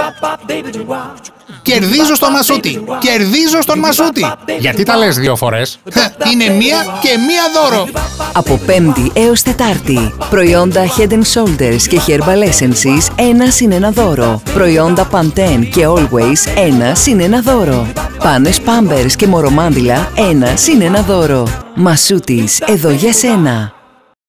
Κερδίζω στον Μασούτη! Κερδίζω στον Μασούτη! Γιατί τα λες 2 φορές? Είναι μία και μία δώρο! Από Πέμπτη έως Τετάρτη. Προϊόντα Head & Shoulders και Herbal Essences 1 + 1 δώρο. Προϊόντα Pantene και Always 1 + 1 δώρο. Πάνες Pampers και Μορομάντιλα 1 + 1 δώρο. Μασούτης, εδώ για σένα.